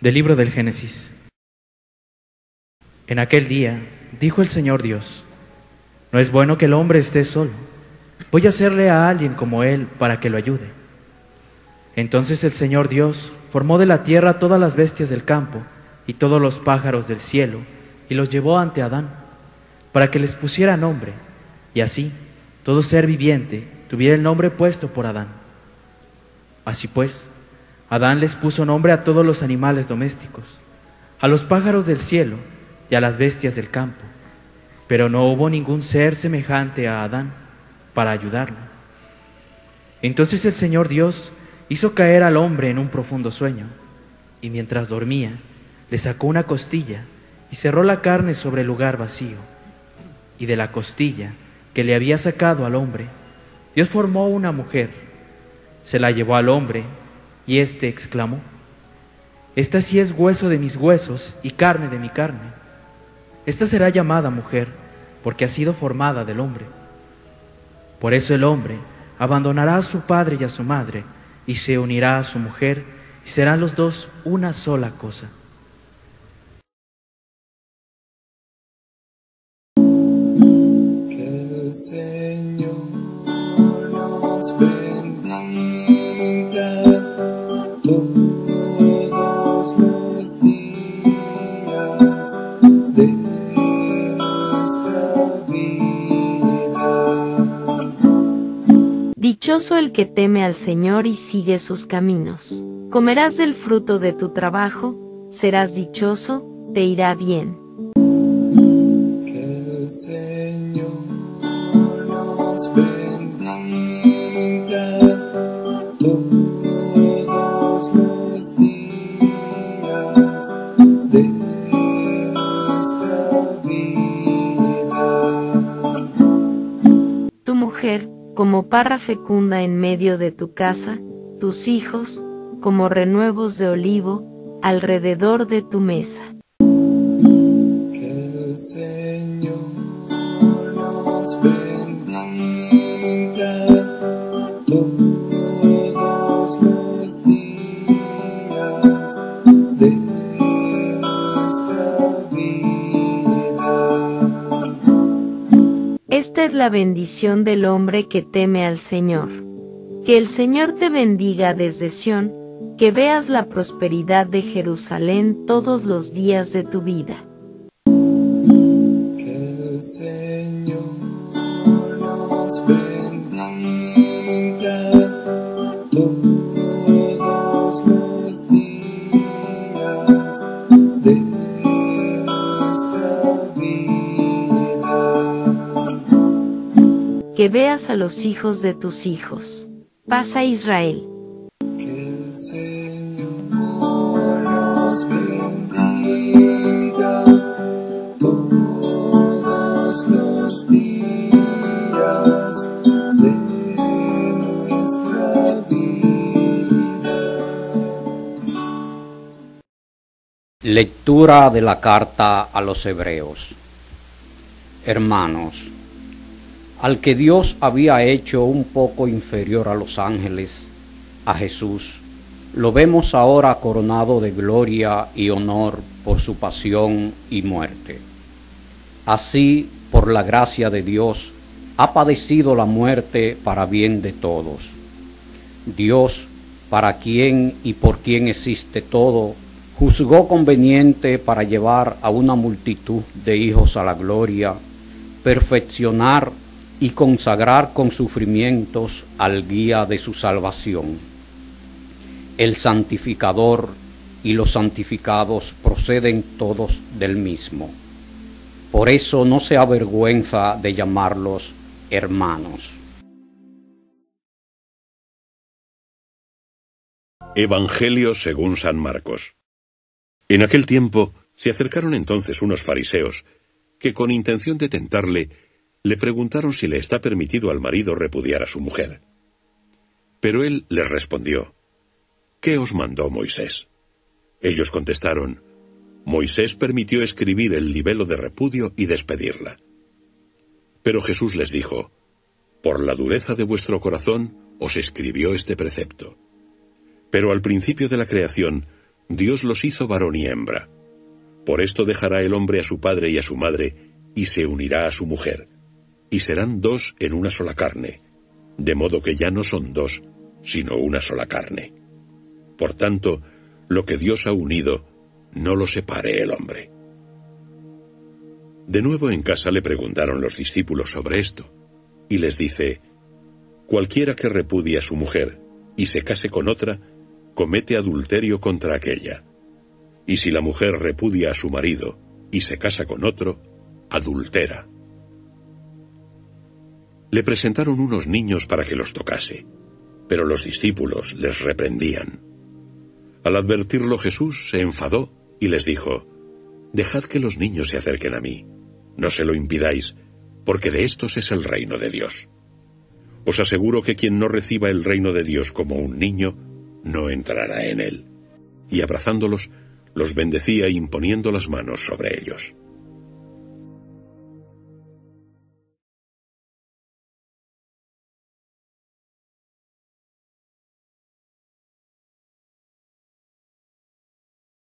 Del libro del Génesis. En aquel día dijo el Señor Dios: no es bueno que el hombre esté solo. Voy a hacerle a alguien como él para que lo ayude. Entonces el Señor Dios formó de la tierra todas las bestias del campo y todos los pájaros del cielo y los llevó ante Adán para que les pusiera nombre, y así todo ser viviente tuviera el nombre puesto por Adán. Así pues, Adán les puso nombre a todos los animales domésticos, a los pájaros del cielo y a las bestias del campo, pero no hubo ningún ser semejante a Adán para ayudarlo. Entonces el Señor Dios hizo caer al hombre en un profundo sueño, y mientras dormía, le sacó una costilla y cerró la carne sobre el lugar vacío. Y de la costilla que le había sacado al hombre, Dios formó una mujer, se la llevó al hombre, y éste exclamó: esta sí es hueso de mis huesos y carne de mi carne. Esta será llamada mujer, porque ha sido formada del hombre. Por eso el hombre abandonará a su padre y a su madre, y se unirá a su mujer, y serán los dos una sola cosa. Que el Señor nos bendiga todos los días de nuestra vida. Dichoso el que teme al Señor y sigue sus caminos. Comerás del fruto de tu trabajo, serás dichoso, te irá bien. Que el Señor nos bendiga todos los días de nuestra vida. Tu mujer, como parra fecunda en medio de tu casa, tus hijos, como renuevos de olivo, alrededor de tu mesa. Que el Señor nos bendiga todos los días de nuestra vida. Esta es la bendición del hombre que teme al Señor. Que el Señor te bendiga desde Sión, que veas la prosperidad de Jerusalén todos los días de tu vida. Que el Señor nos bendiga todos los días de nuestra vida. Que veas a los hijos de tus hijos. Paz a Israel. Que el Señor nos bendiga todos los días de nuestra vida. Lectura de la carta a los Hebreos. Hermanos, al que Dios había hecho un poco inferior a los ángeles, a Jesús, lo vemos ahora coronado de gloria y honor por su pasión y muerte. Así, por la gracia de Dios, ha padecido la muerte para bien de todos. Dios, para quien y por quien existe todo, juzgó conveniente para llevar a una multitud de hijos a la gloria, perfeccionar y consagrar con sufrimientos al guía de su salvación. El santificador y los santificados proceden todos del mismo. Por eso no se avergüenza de llamarlos hermanos. Evangelio según San Marcos. En aquel tiempo se acercaron entonces unos fariseos que, con intención de tentarle, le preguntaron si le está permitido al marido repudiar a su mujer. Pero él les respondió: ¿qué os mandó Moisés? Ellos contestaron: Moisés permitió escribir el libelo de repudio y despedirla. Pero Jesús les dijo: por la dureza de vuestro corazón os escribió este precepto. Pero al principio de la creación, Dios los hizo varón y hembra. Por esto dejará el hombre a su padre y a su madre, y se unirá a su mujer, y serán dos en una sola carne, de modo que ya no son dos, sino una sola carne. Por tanto, lo que Dios ha unido, no lo separe el hombre. De nuevo en casa le preguntaron los discípulos sobre esto, y les dice: cualquiera que repudie a su mujer y se case con otra, comete adulterio contra aquella. Y si la mujer repudia a su marido y se casa con otro, adultera. Le presentaron unos niños para que los tocase, pero los discípulos les reprendían. Al advertirlo Jesús se enfadó y les dijo: dejad que los niños se acerquen a mí, no se lo impidáis, porque de estos es el reino de Dios. Os aseguro que quien no reciba el reino de Dios como un niño, no entrará en él. Y abrazándolos, los bendecía imponiendo las manos sobre ellos.